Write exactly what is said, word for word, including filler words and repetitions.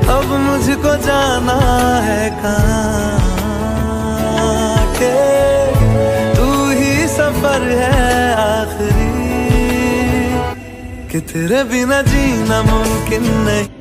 अब मुझको जाना है कहाँ के तू ही सफर है आखिरी कि तेरे बिना जीना मुमकिन नहीं।